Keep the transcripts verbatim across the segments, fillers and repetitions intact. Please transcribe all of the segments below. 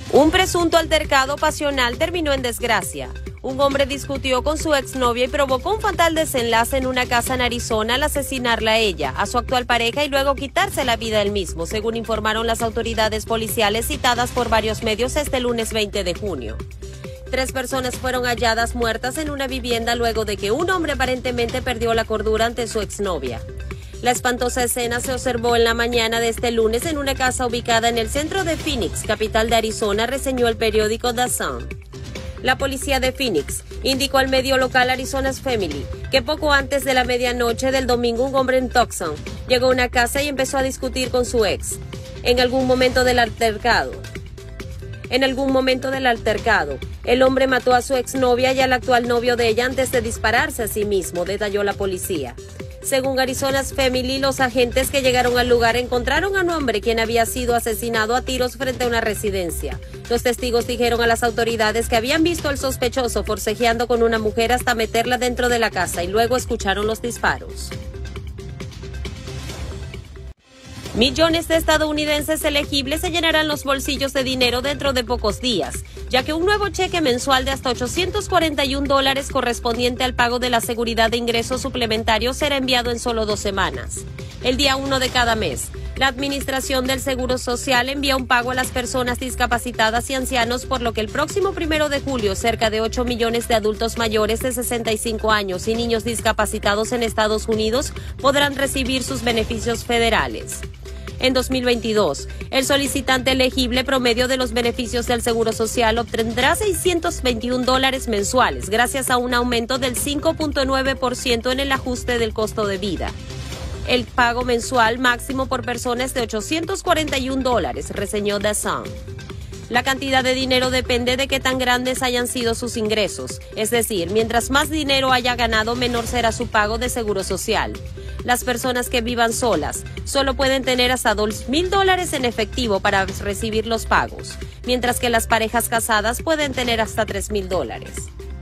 Un presunto altercado pasional terminó en desgracia. Un hombre discutió con su exnovia y provocó un fatal desenlace en una casa en Arizona al asesinarla a ella, a su actual pareja y luego quitarse la vida él mismo, según informaron las autoridades policiales citadas por varios medios este lunes veinte de junio. Tres personas fueron halladas muertas en una vivienda luego de que un hombre aparentemente perdió la cordura ante su exnovia. La espantosa escena se observó en la mañana de este lunes en una casa ubicada en el centro de Phoenix, capital de Arizona, reseñó el periódico The Sun. La policía de Phoenix indicó al medio local Arizona's Family que poco antes de la medianoche del domingo un hombre en Tucson llegó a una casa y empezó a discutir con su ex. En algún momento del altercado, en algún momento del altercado, el hombre mató a su exnovia y al actual novio de ella antes de dispararse a sí mismo, detalló la policía. Según Arizona's Family, los agentes que llegaron al lugar encontraron a un hombre quien había sido asesinado a tiros frente a una residencia. Los testigos dijeron a las autoridades que habían visto al sospechoso forcejeando con una mujer hasta meterla dentro de la casa y luego escucharon los disparos. Millones de estadounidenses elegibles se llenarán los bolsillos de dinero dentro de pocos días, ya que un nuevo cheque mensual de hasta ochocientos cuarenta y un dólares correspondiente al pago de la seguridad de ingresos suplementarios será enviado en solo dos semanas. El día uno de cada mes, la Administración del Seguro Social envía un pago a las personas discapacitadas y ancianos, por lo que el próximo primero de julio cerca de ocho millones de adultos mayores de sesenta y cinco años y niños discapacitados en Estados Unidos podrán recibir sus beneficios federales. En dos mil veintidós, el solicitante elegible promedio de los beneficios del Seguro Social obtendrá seiscientos veintiún dólares mensuales, gracias a un aumento del cinco punto nueve por ciento en el ajuste del costo de vida. El pago mensual máximo por persona es de ochocientos cuarenta y un dólares, reseñó The Sun. La cantidad de dinero depende de qué tan grandes hayan sido sus ingresos, es decir, mientras más dinero haya ganado, menor será su pago de seguro social. Las personas que vivan solas solo pueden tener hasta dos mil dólares en efectivo para recibir los pagos, mientras que las parejas casadas pueden tener hasta tres mil dólares.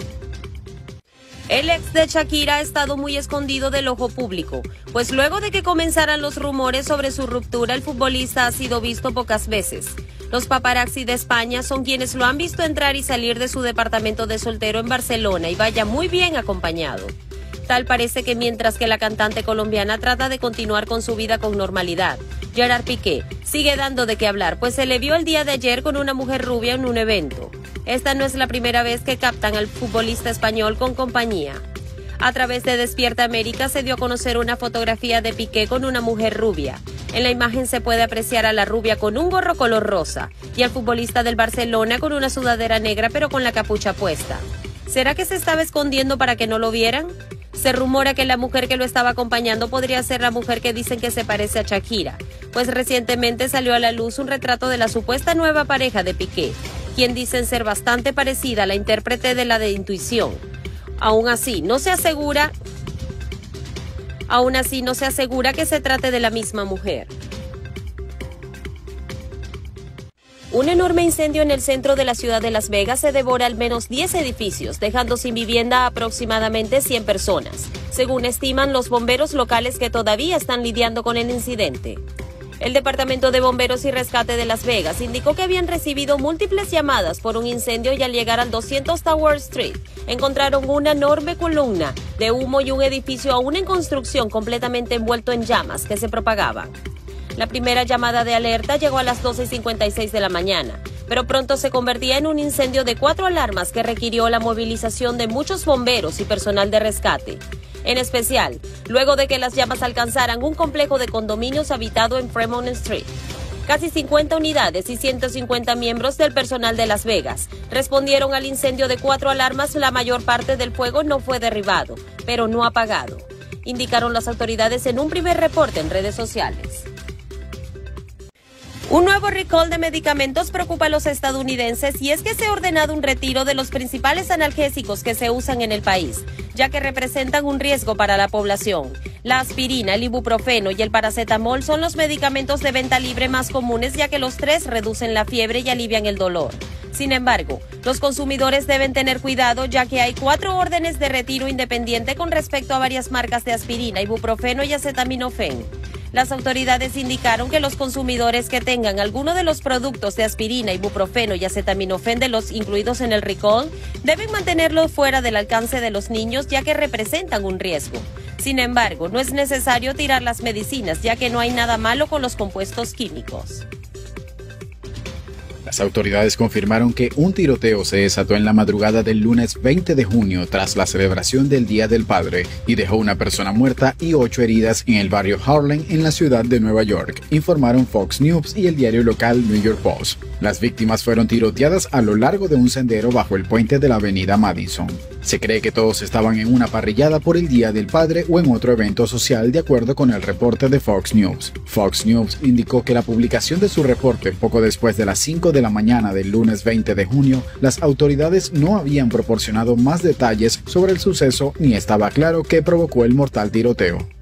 El ex de Shakira ha estado muy escondido del ojo público, pues luego de que comenzaran los rumores sobre su ruptura, el futbolista ha sido visto pocas veces. Los paparazzi de España son quienes lo han visto entrar y salir de su departamento de soltero en Barcelona y vaya muy bien acompañado. Tal parece que mientras que la cantante colombiana trata de continuar con su vida con normalidad, Gerard Piqué sigue dando de qué hablar, pues se le vio el día de ayer con una mujer rubia en un evento. Esta no es la primera vez que captan al futbolista español con compañía. A través de Despierta América se dio a conocer una fotografía de Piqué con una mujer rubia. En la imagen se puede apreciar a la rubia con un gorro color rosa y al futbolista del Barcelona con una sudadera negra pero con la capucha puesta. ¿Será que se estaba escondiendo para que no lo vieran? Se rumora que la mujer que lo estaba acompañando podría ser la mujer que dicen que se parece a Shakira, pues recientemente salió a la luz un retrato de la supuesta nueva pareja de Piqué, quien dicen ser bastante parecida a la intérprete de la de Intuición. Aún así, no se asegura, aún así no se asegura que se trate de la misma mujer. Un enorme incendio en el centro de la ciudad de Las Vegas se devora al menos diez edificios, dejando sin vivienda a aproximadamente cien personas, según estiman los bomberos locales que todavía están lidiando con el incidente. El Departamento de Bomberos y Rescate de Las Vegas indicó que habían recibido múltiples llamadas por un incendio y al llegar al doscientos Tower Street, encontraron una enorme columna de humo y un edificio aún en construcción completamente envuelto en llamas que se propagaban. La primera llamada de alerta llegó a las doce cincuenta y seis de la mañana, pero pronto se convertía en un incendio de cuatro alarmas que requirió la movilización de muchos bomberos y personal de rescate. En especial, luego de que las llamas alcanzaran un complejo de condominios habitado en Fremont Street. Casi cincuenta unidades y ciento cincuenta miembros del personal de Las Vegas respondieron al incendio de cuatro alarmas. La mayor parte del fuego no fue derribado, pero no apagado, indicaron las autoridades en un primer reporte en redes sociales. Un nuevo recall de medicamentos preocupa a los estadounidenses y es que se ha ordenado un retiro de los principales analgésicos que se usan en el país, ya que representan un riesgo para la población. La aspirina, el ibuprofeno y el paracetamol son los medicamentos de venta libre más comunes, ya que los tres reducen la fiebre y alivian el dolor. Sin embargo, los consumidores deben tener cuidado, ya que hay cuatro órdenes de retiro independiente con respecto a varias marcas de aspirina, ibuprofeno y acetaminofén. Las autoridades indicaron que los consumidores que tengan alguno de los productos de aspirina, ibuprofeno y acetaminofén de los incluidos en el recall deben mantenerlos fuera del alcance de los niños, ya que representan un riesgo. Sin embargo, no es necesario tirar las medicinas, ya que no hay nada malo con los compuestos químicos. Las autoridades confirmaron que un tiroteo se desató en la madrugada del lunes veinte de junio tras la celebración del Día del Padre y dejó una persona muerta y ocho heridas en el barrio Harlem en la ciudad de Nueva York, informaron Fox News y el diario local New York Post. Las víctimas fueron tiroteadas a lo largo de un sendero bajo el puente de la avenida Madison. Se cree que todos estaban en una parrillada por el Día del Padre o en otro evento social, de acuerdo con el reporte de Fox News. Fox News indicó que la publicación de su reporte poco después de las cinco de la mañana del lunes veinte de junio, las autoridades no habían proporcionado más detalles sobre el suceso ni estaba claro qué provocó el mortal tiroteo.